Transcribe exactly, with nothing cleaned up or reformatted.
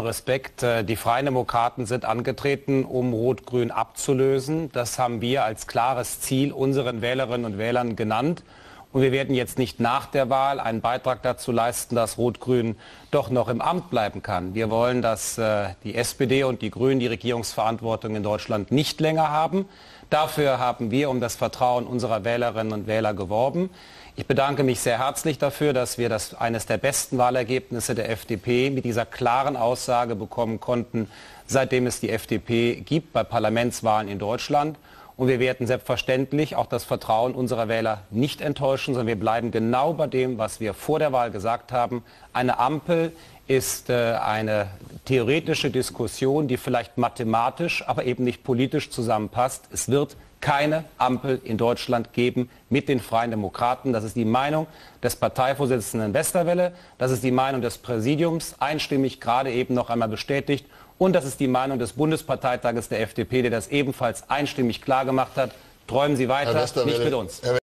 Respekt. Die Freien Demokraten sind angetreten, um Rot-Grün abzulösen. Das haben wir als klares Ziel unseren Wählerinnen und Wählern genannt. Und wir werden jetzt nicht nach der Wahl einen Beitrag dazu leisten, dass Rot-Grün doch noch im Amt bleiben kann. Wir wollen, dass äh, die S P D und die Grünen die Regierungsverantwortung in Deutschland nicht länger haben. Dafür haben wir um das Vertrauen unserer Wählerinnen und Wähler geworben. Ich bedanke mich sehr herzlich dafür, dass wir das eines der besten Wahlergebnisse der F D P mit dieser klaren Aussage bekommen konnten, seitdem es die F D P gibt bei Parlamentswahlen in Deutschland. Und wir werden selbstverständlich auch das Vertrauen unserer Wähler nicht enttäuschen, sondern wir bleiben genau bei dem, was wir vor der Wahl gesagt haben. Eine Ampel ist äh, eine theoretische Diskussion, die vielleicht mathematisch, aber eben nicht politisch zusammenpasst. Es wird keine Ampel in Deutschland geben mit den Freien Demokraten. Das ist die Meinung des Parteivorsitzenden Westerwelle. Das ist die Meinung des Präsidiums, einstimmig gerade eben noch einmal bestätigt. Und das ist die Meinung des Bundesparteitages der F D P, der das ebenfalls einstimmig klargemacht hat. Träumen Sie weiter, nicht mit uns.